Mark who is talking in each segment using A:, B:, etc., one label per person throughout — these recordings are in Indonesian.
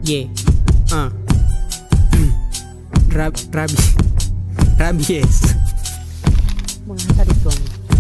A: Ye. Rabies.
B: Menghantar itu.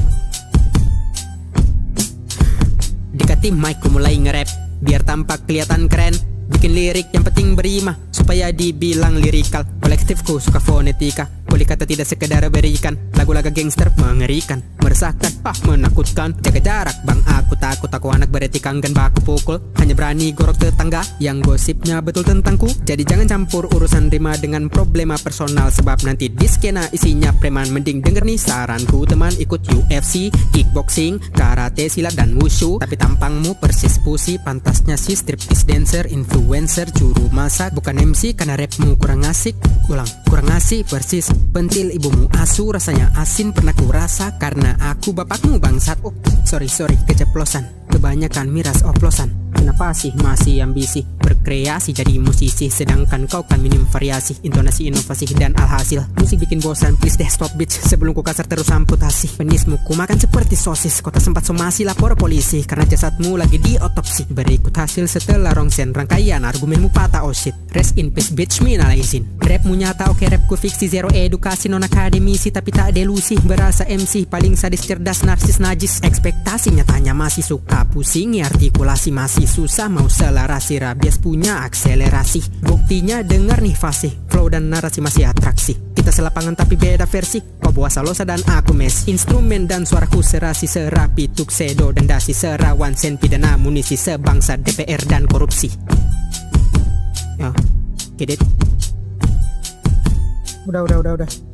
A: Dekati mic ku mulai nge-rap biar tampak kelihatan keren. Bikin lirik yang penting berima supaya dibilang lirikal. Kolektifku suka fonetika, boleh kata tidak sekedar berikan. Lagu-lagu gangster mengerikan, meresahkan, menakutkan. Jaga jarak bang, aku takut aku anak beretika enggan baku pukul. Hanya berani gorok tetangga yang gosipnya betul tentangku. Jadi jangan campur urusan rima dengan problema personal, sebab nanti di skena isinya preman. Mending denger nih saranku teman, ikut UFC, kickboxing, karate, silat dan wushu. Tapi tampangmu persis pusi, pantasnya si striptease dancer, influencer, juru masak. Bukan MC karena rapmu kurang asik. Ulang, kurang asik persis pentil ibumu asu. Rasanya asin pernah ku rasa karena aku bapakmu bangsat. Oh sorry keceplosan, kebanyakan miras oplosan. Kenapa sih masih ambisi berkreasi jadi musisi, sedangkan kau kan minim variasi, intonasi, inovasi, dan alhasil musik bikin bosan. Please deh stop bitch sebelum ku kasar terus amputasi. Penismu ku makan seperti sosis, kota sempat somasi lapor polisi karena jasadmu lagi diotopsi. Berikut hasil setelah rongsen, rangkaian argumenmu patah. Oh shit, rest in peace bitch, minal izin. Rapmu nyata oke, rapku fiksi, zero edukasi, non akademisi tapi tak delusi. Berasa MC paling sadis, cerdas, narsis, najis. Ekspektasi nyatanya masih suka pusingi, artikulasi masih susah mau selarasi. Rabies punya akselerasi, buktinya denger nih fasih, flow dan narasi masih atraksi. Kita selapangan tapi beda versi, kau buah salosa dan aku mes. Instrumen dan suaraku serasi, serapi tuksedo dan dasi, serawan sen pidana munisi, sebangsa DPR dan korupsi. Get it?
B: Udah.